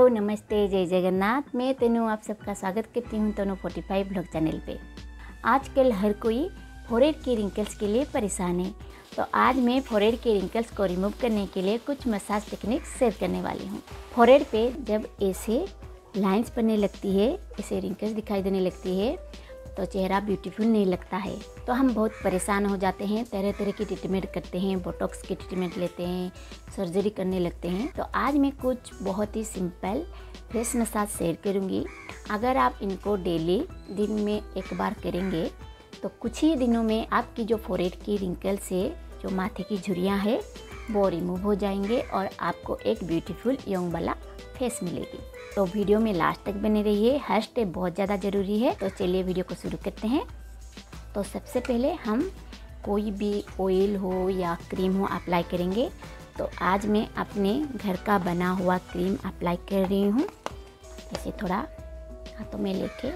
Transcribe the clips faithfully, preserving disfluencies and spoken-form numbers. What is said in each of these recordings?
नमस्ते, जय जगन्नाथ। मैं तनु आप सबका स्वागत करती हूँ Tanu forty five blog channel पे। आजकल हर कोई फोरहेड के रिंकल्स के लिए परेशान है, तो आज मैं फोरहेड के रिंकल्स को रिमूव करने के लिए कुछ मसाज टेक्निक शेयर करने वाली हूँ। फोरहेड पे जब ऐसे लाइंस बनने लगती है, ऐसे रिंकल्स दिखाई देने लगती है, तो चेहरा ब्यूटीफुल नहीं लगता है, तो हम बहुत परेशान हो जाते हैं। तरह तरह की ट्रीटमेंट करते हैं, बोटॉक्स की ट्रीटमेंट लेते हैं, सर्जरी करने लगते हैं। तो आज मैं कुछ बहुत ही सिंपल फेस मसाज शेयर करूंगी। अगर आप इनको डेली दिन में एक बार करेंगे तो कुछ ही दिनों में आपकी जो फोरहेड की रिंकल्स है, जो माथे की झुर्रियाँ है, वो रिमूव हो जाएंगे और आपको एक ब्यूटीफुल यंग वाला फेस मिलेगी। तो वीडियो में लास्ट तक बने रहिए, हर स्टेप बहुत ज़्यादा ज़रूरी है। तो चलिए वीडियो को शुरू करते हैं। तो सबसे पहले हम कोई भी ऑयल हो या क्रीम हो अप्लाई करेंगे। तो आज मैं अपने घर का बना हुआ क्रीम अप्लाई कर रही हूँ। ऐसे थोड़ा हाथों में लेके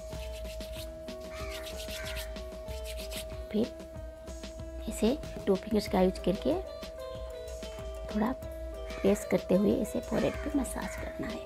फिर इसे टू फिंगर्स का यूज करके थोड़ा प्रेस करते हुए इसे फोरहेड पे मसाज करना है।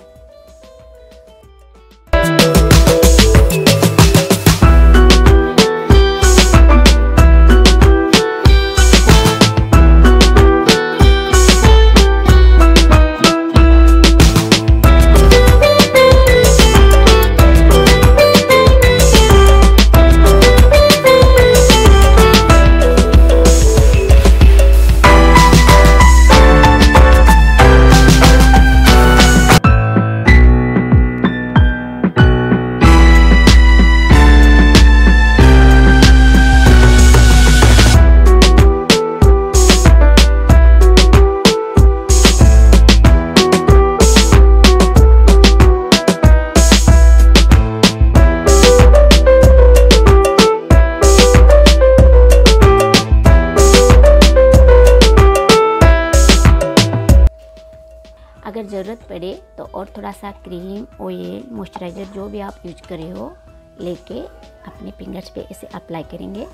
अगर ज़रूरत पड़े तो और थोड़ा सा क्रीम, ऑयल, मॉइस्चराइज़र जो भी आप यूज करे हो लेके अपने फिंगर्स पे इसे अप्लाई करेंगे।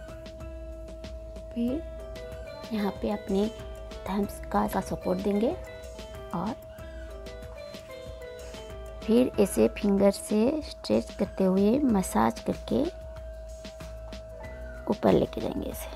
फिर यहाँ पे अपने थम्स का, का सपोर्ट देंगे और फिर इसे फिंगर से स्ट्रेच करते हुए मसाज करके ऊपर लेके जाएंगे इसे।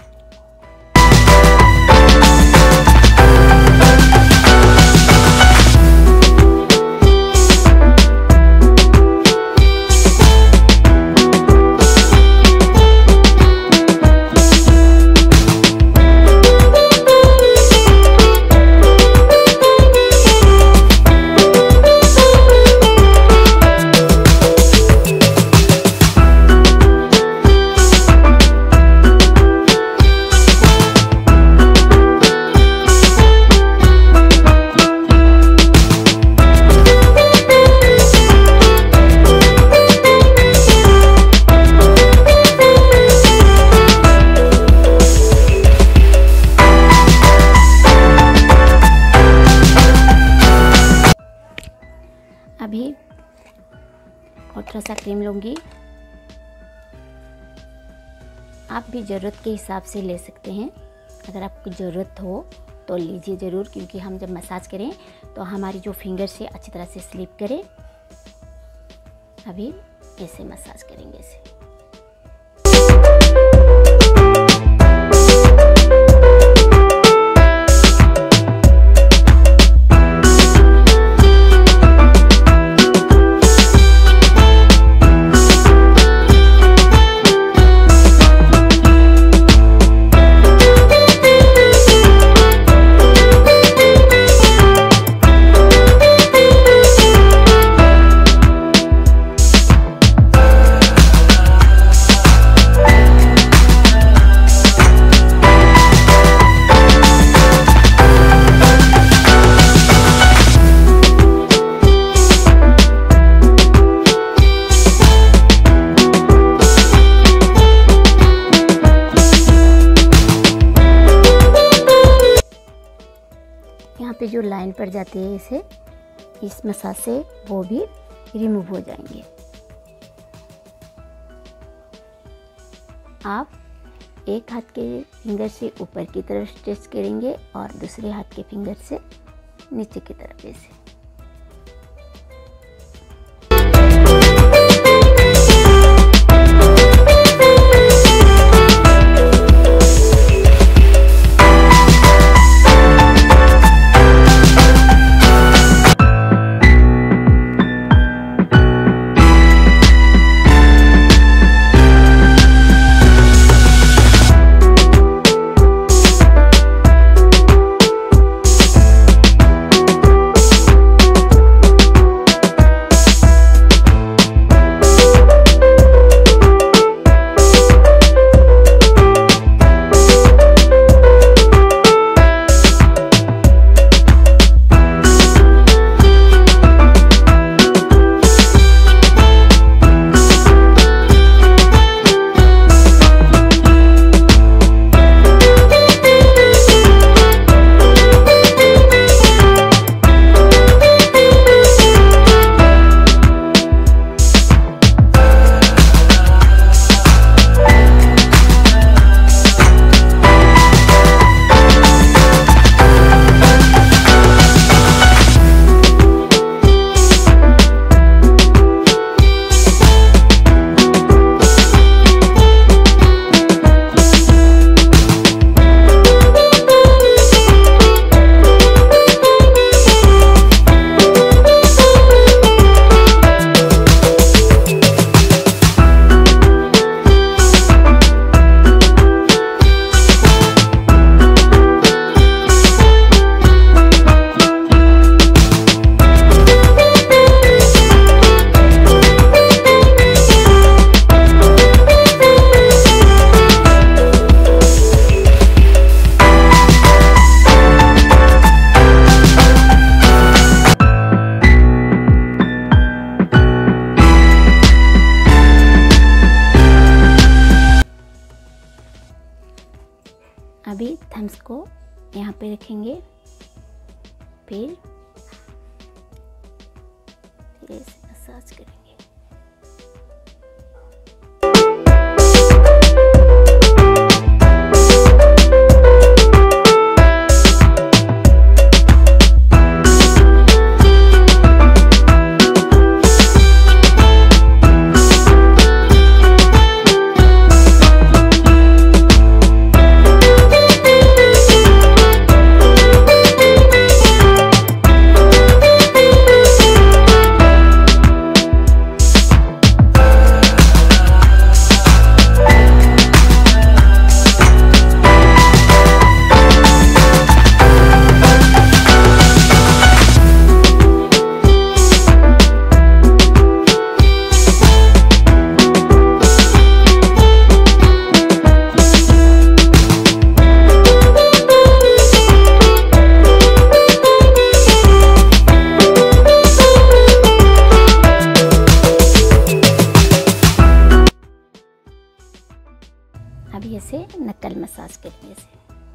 अभी और थोड़ा सा क्रीम लूँगी। आप भी ज़रूरत के हिसाब से ले सकते हैं। अगर आपको ज़रूरत हो तो लीजिए ज़रूर, क्योंकि हम जब मसाज करें तो हमारी जो फिंगर्स है अच्छी तरह से स्लिप करें। अभी ऐसे मसाज करेंगे इसे। यहाँ पे जो लाइन पड़ जाती है इसे इस मसाज से वो भी रिमूव हो जाएंगे। आप एक हाथ के फिंगर से ऊपर की तरफ स्ट्रेच करेंगे और दूसरे हाथ के फिंगर से नीचे की तरफ ऐसे। पे रखेंगे, फिर धीरे से मसाज करेंगे। अभी ऐसे नकल मसाज करेंगे इसे।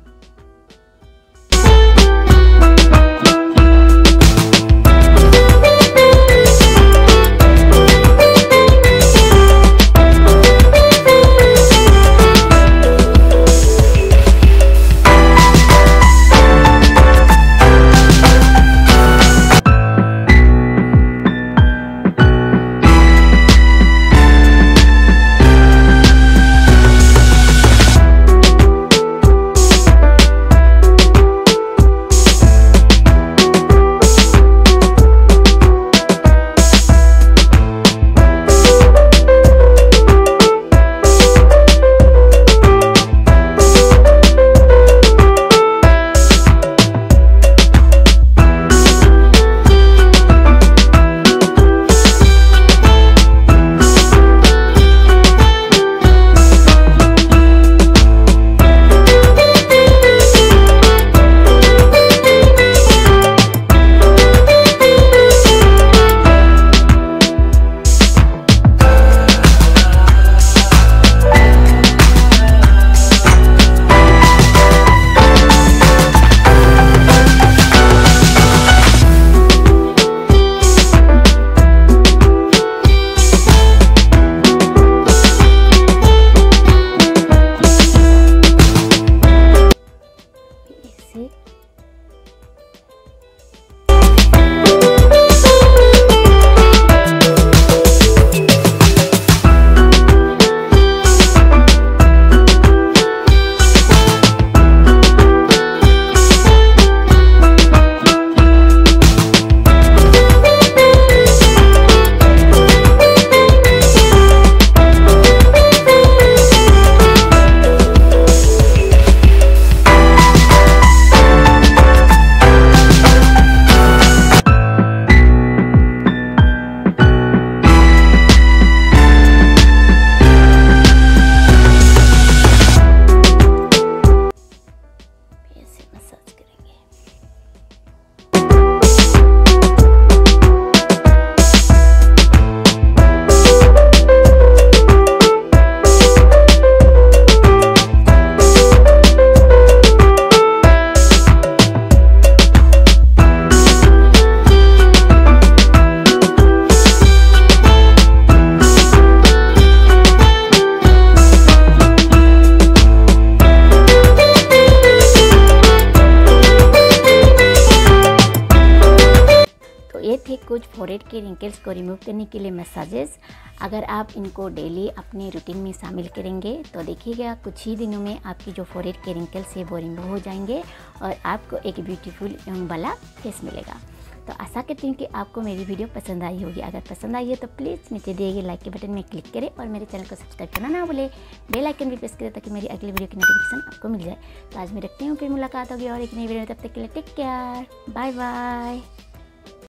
ये थे कुछ फोरहेड के रिंकल्स को रिमूव करने के लिए मसाजेस। अगर आप इनको डेली अपने रूटीन में शामिल करेंगे तो देखिएगा कुछ ही दिनों में आपकी जो फोरहेड के रिंकल्स है वो रिमूव हो जाएंगे और आपको एक ब्यूटीफुल यंग वाला फेस मिलेगा। तो आशा करती हूँ कि आपको मेरी वीडियो पसंद आई होगी। अगर पसंद आई है तो प्लीज़ नीचे दिए गए लाइक के बटन में क्लिक करें और मेरे चैनल को सब्सक्राइब करना ना भूलें। बेल आइकन भी प्रेस करें ताकि मेरी अगली वीडियो की नोटिफिकेशन आपको मिल जाए। तो आज मैं रखती हूँ, फिर मुलाकात होगी और एक नई वीडियो में। तब तक के लिए टेक केयर, बाय बाय।